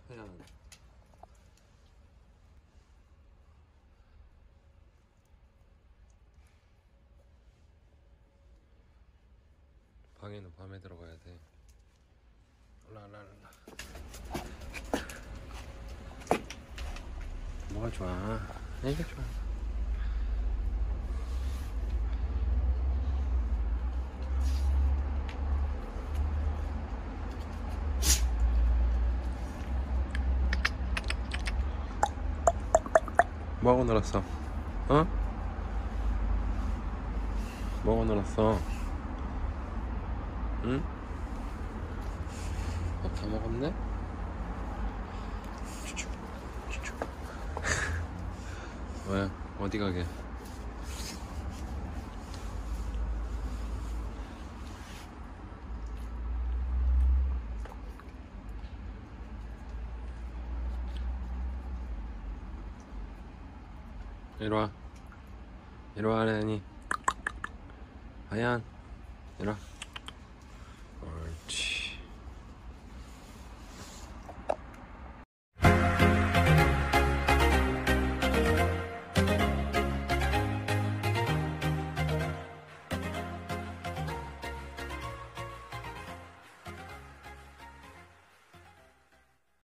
하얀. 방에는 밤에 들어가야 돼. 라라라. 뭐가 좋아? 이게 좋아. 뭐하고 놀았어? 어? 뭐하고 놀았어? 응? 밥 다 먹었네? 추추 추추. 왜? 어디 가게? 이리와. 이리와, 하연이. 하연, 이리와. 옳지.